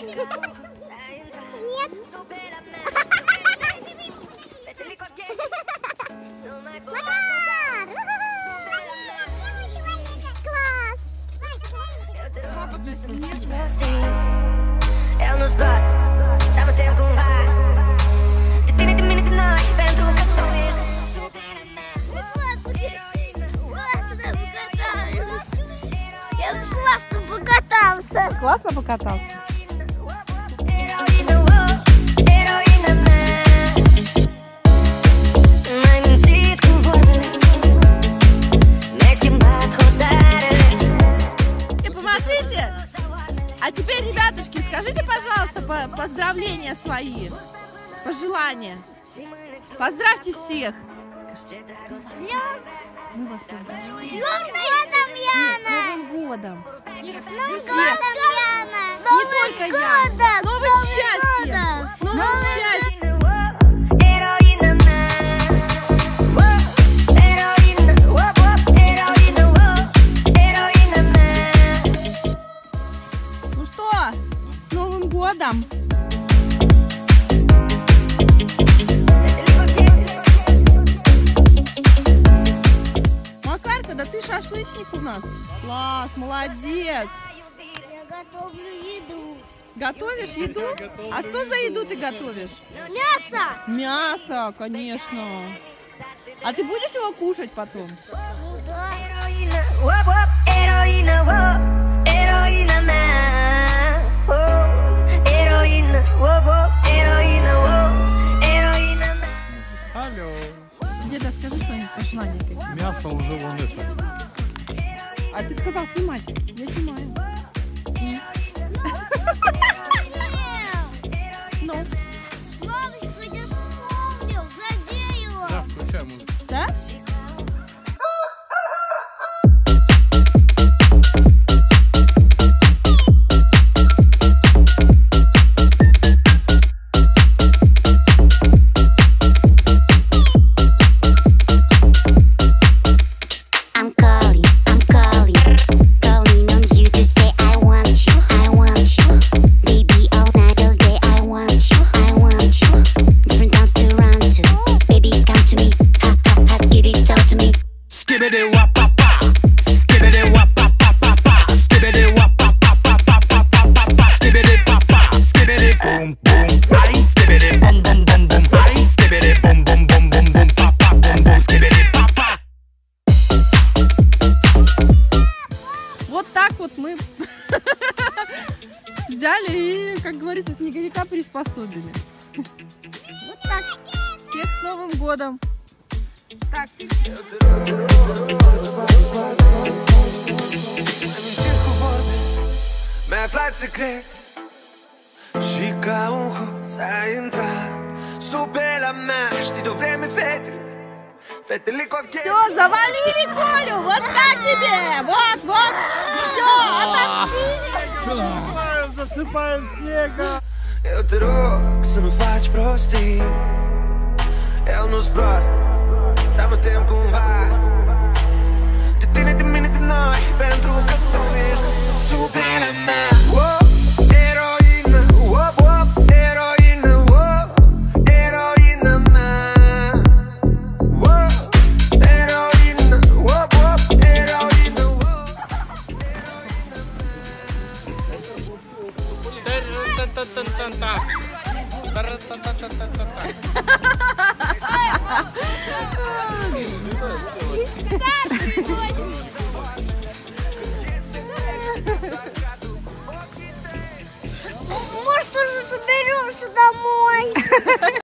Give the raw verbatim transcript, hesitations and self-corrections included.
Нет. El nu-ți prost, dar mă tem cumva. De tine de mine de noi, pentru că tu ești superia mea. Я классно покатался. Классно покатался? Eroină, oh, eroină mea. M-ai mințit cu vorbele, mi-ai schimbat hotărâre. И помашите! А теперь, ребятушки, скажите, пожалуйста, по- поздравления свои, пожелания. Поздравьте всех. Скажите, мы вас поздравляем. С Новым годом, Яна! С Новым годом! С Новым годом, Яна! Не только я! С новым счастьем! С новым счастьем! Eroină mea. Eroină, oh, oh, eroină, oh, eroină mea. Ну что, с Новым годом! Макарка, да ты шашлычник у нас. Класс, молодец. Я готовлю еду. Готовишь еду? А что за еду ты готовишь? Мясо! Мясо, конечно. А ты будешь его кушать потом? Ну да. Eroină, oh, oh, eroină, oh, eroină mea. Oh, eroină, oh, oh, eroină, oh, eroină mea. Алло. Деда, скажи что-нибудь пожелания какие. Мясо уже вон это. А ты сказал снимать. Я снимаю. Ну, Мамочка, я вспомнил, задеяла. Да, включай музыку. да? I'm calling, I'm calling, calling on you to say I want you, I want you, baby all night all day I want you, I want you, different towns to run to, baby come to me, ha ha ha, give it all to me. Skibbity wap pa pa, skibbity wap pa pa pa pa, skibbity wap pa pa pa pa pa pa pa pa, skibbity pa pa, skibbity boom boom, ay skibbity boom boom boom boom, ay skibbity boom boom boom boom boom, pa pa boom boom, skibbity pa pa. Вот так вот мы взяли и, как говорится, снеговика приспособили. Вот так. Всех с Новым годом. Так. Mi-ai aflat secret și ca un hoț ai intrat sub pielea mea. Știi de o vreme, fete, fetele cochete. Все, завалили Колю. Вот так тебе. Вот, вот. Все, отомстили. Засыпаем снега. Eu te rog să nu faci prostii. Eu nu-s prost, dar mă tem cumva de tine, de mine, de noi, pentru că tu ești sub pielea mea. Oh, eroină, oh, oh, eroină, oh, eroină mea. Oh, eroină, oh, oh, eroină, oh, Может, уже соберемся домой?